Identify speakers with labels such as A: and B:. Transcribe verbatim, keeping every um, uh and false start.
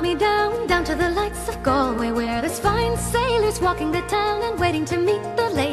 A: me down, down to the lights of Galway, where there's fine sailors walking the town and waiting to meet the ladies.